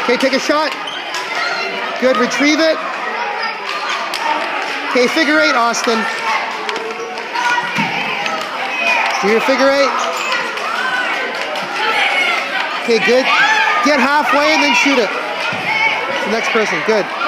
Okay, take a shot. Good, retrieve it. Okay, figure eight, Austin. Do your figure eight. Okay, good. Get halfway and then shoot it. The next person, good.